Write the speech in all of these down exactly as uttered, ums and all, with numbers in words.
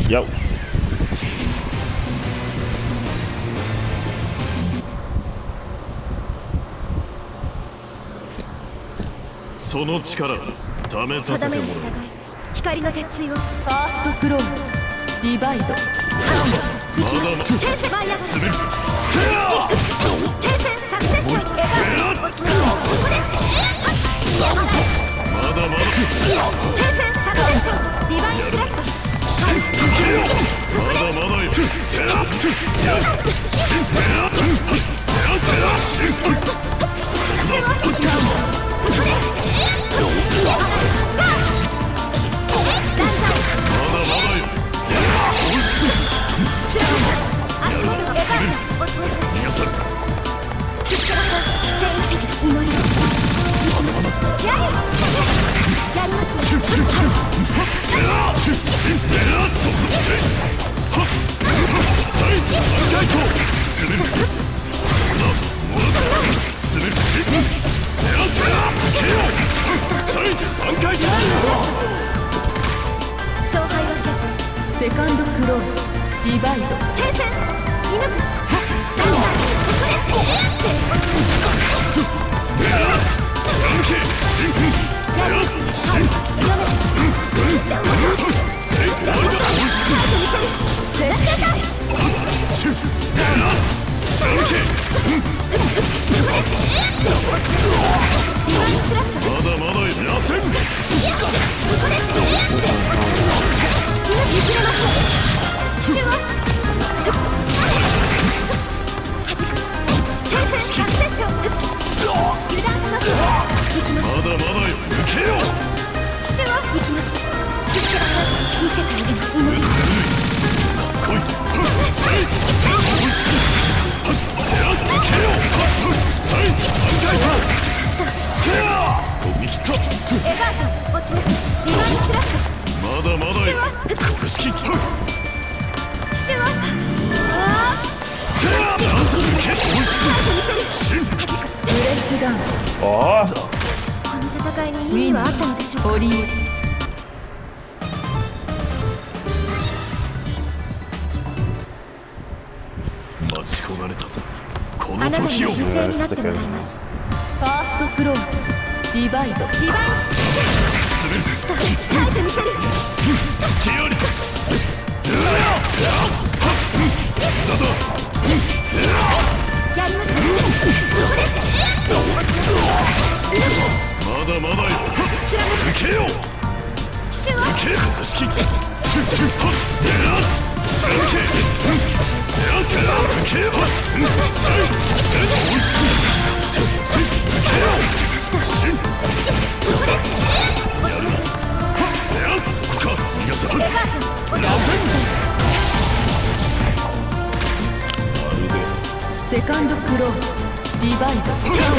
やう。 その力試させてもらう。 光の鉄槌を。 ファーストクローズディバイド。 まだま天性バイア滑る。 天性サクセッションエヴァー落ちます。 まだまだ天性サクセッションディバインスラスト。 まだまだいる。 セカンドクローズディバイド。 天線射抜く。 まだまだいらせん。まだまだよ、抜けよ。 父は行きます。見せてあげます。 来い。さい。抜けよ。さい。三回と。飛び切った。 エヴァージョン落ちます。リバインスラット。 まだまだよ。公式。 父は。 ブレイクダウン。 ああ。 この戦いに意味はあったのでしょうか。 オリエ。 待ち焦がれたぞ。こあなたにの時を。 犠牲になってもらいます。 ファーストクローズディバイド。 リバインス耐えてみせる。 つけより。 やりますね。 まだまだよ。抜けよ。 父は。 抜け。公式。抜け。 セカンドクローズディバイド。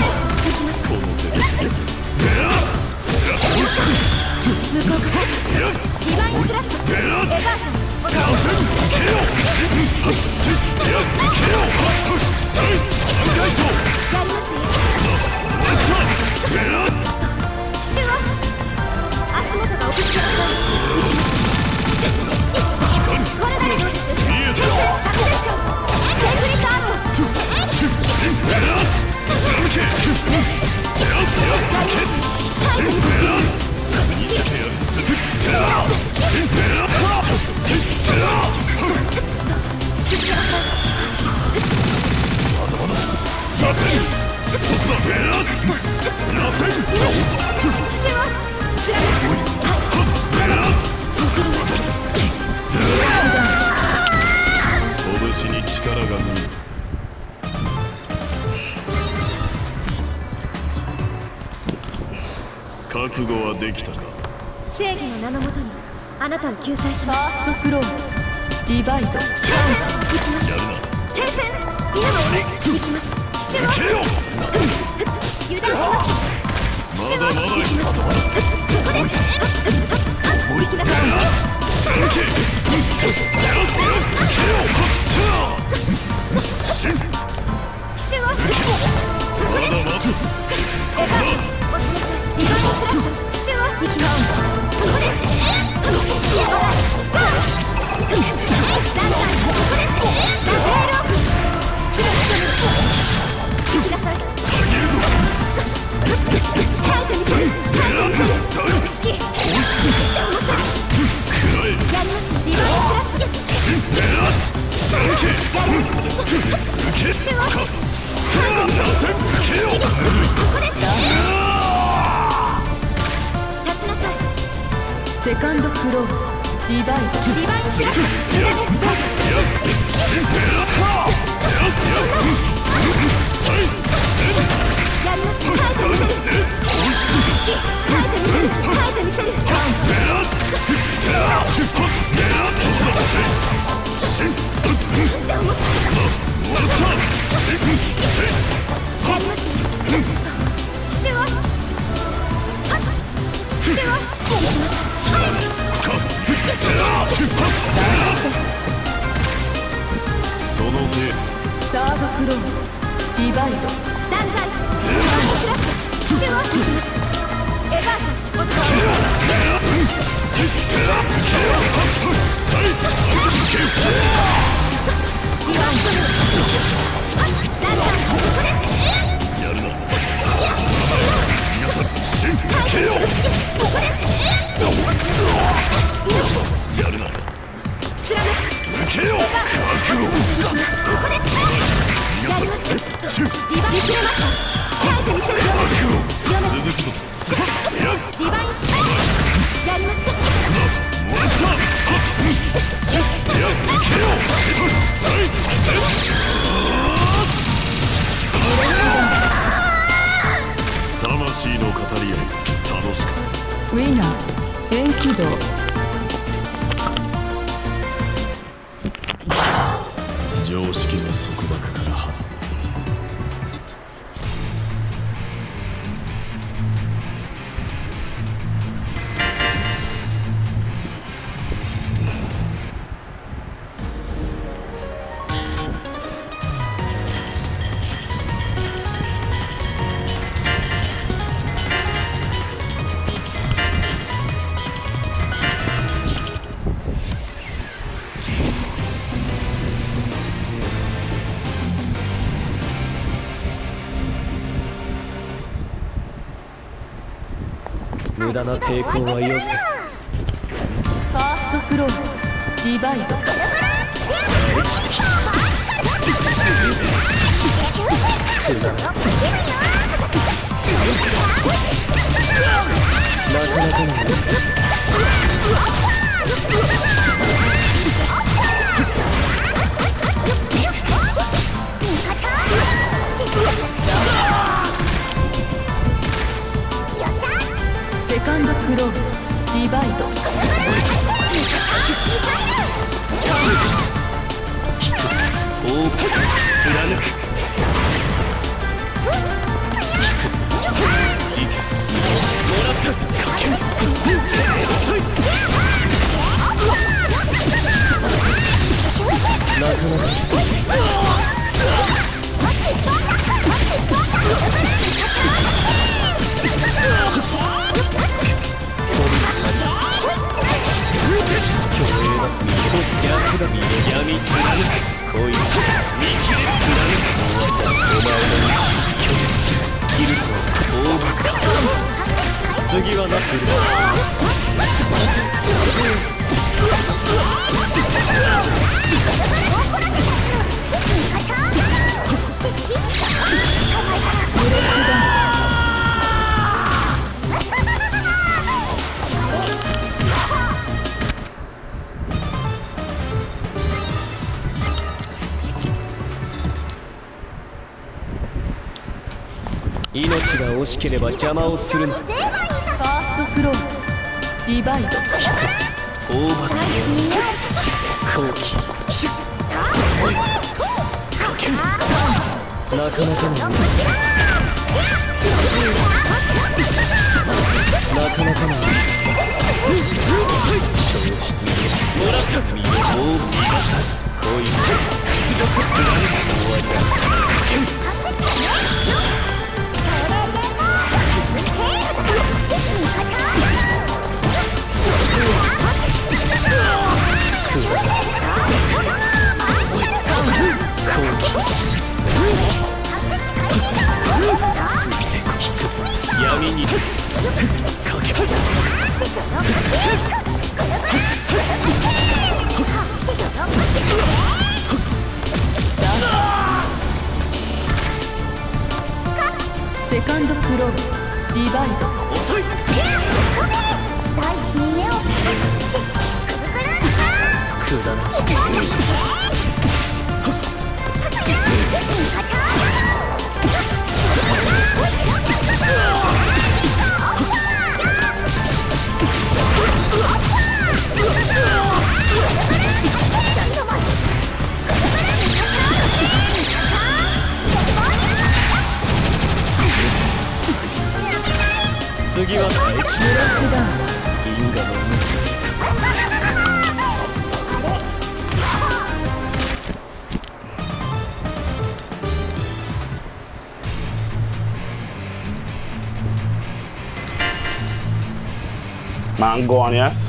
リバインスラット。エヴァージョン落ちます。父は足元が送ってください。これならどうです。天性サクセッションチェイクリックアロー。 させん。そこだ。らせん。 父は拳に力が抜い覚悟はできたか。 正義の名のもとにあなたを救済します。 ファーストクローズディバイド。 行きます。 やるな。 天線犬の行きます。父は抜けよ。 油断します。 まだまだいる。 ここで行きなさい。 抜け。 父はまだまだ。 エヴァージョン落ちなさい。リバインスラット。父は行きます。ここでセカンドクローズディバイドリバイスラッシュメガネストーやります。カイト見せる。カイト見せる。カイト見せる。 その手サードクローズディバイド断罪スラッシュ父を引きます。エバージョンお使いリバウンド断罪やるな皆さん進けよやるな貫く抜けよ覚悟皆さんリバイン切れました。カイト見せる。 続くぞリバインやります。 もらったや抜けよさい魂の語り合い楽しかったウィナー円軌道常識の束縛からは無駄な抵抗はよせ。 ファーストクローズディバイドなかなかのセカンドクローズディバイド大きく貫くもらったなかなか闇貫く恋見切れ貫くお前の意志拒絶切ると大ぶか次はなっている命が惜しければ邪魔をするな。 ファーストクローズディバイド大爆後期なかなかのなかなかのもらった大爆こいつ屈辱貫く終わりだ。闇にかけィバイド。 遅い。 大地に目をつけてくるくるっくだらない。 とガチャ次は大気ブロックダウン。 銀河の道。 Mangoneas.